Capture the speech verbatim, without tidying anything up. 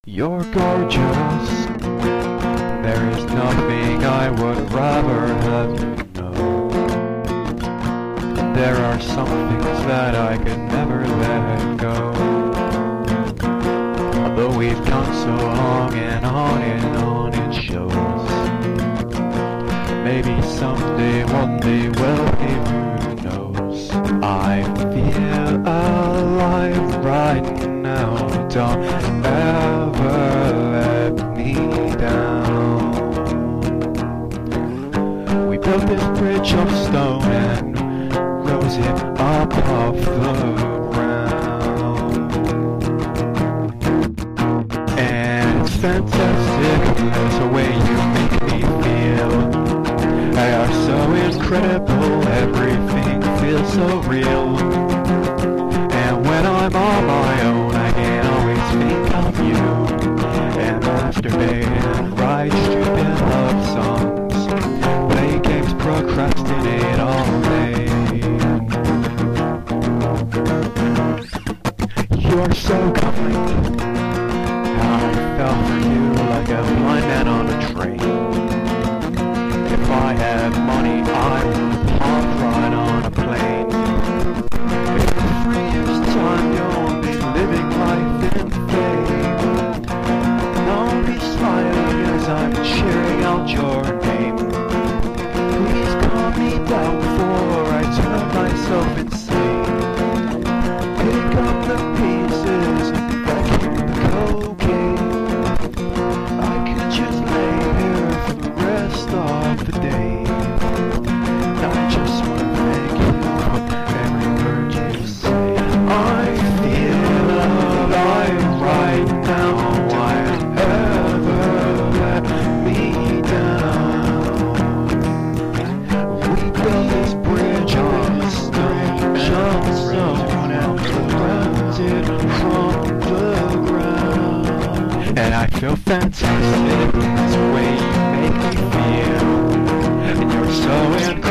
You're gorgeous. There is nothing I would rather have you know. There are some things that I could never let go. Although we've gone so long and on and on, it shows. Maybe someday, one day we'll be, who knows. I feel alive right now. Don't ever let me down. We built this bridge of stone and rose it up off the ground. And it's fantastic, the way you make me feel. They are so incredible, everything feels so real. And when I'm on my own, I can always think of you. And masturbate and write stupid love songs. Play games, procrastinate all day. You're so kind. I fell for you like a blind man on a train. If I had money, I would hop right on a plane. In three years' time, you'll be living life in fame. And I'll be smiling as I'm cheering out your name. Please calm me down before I turn myself insane. Pick up the pieces that keep the cocaine. I could just lay here for the rest of the day. I just want to thank you for every word you say. I feel alive right now. Why ever let me down? We built this bridge on stone, just stone, and around it from the ground. And I feel fantastic, it's the way you make me feel. And you're so incredible.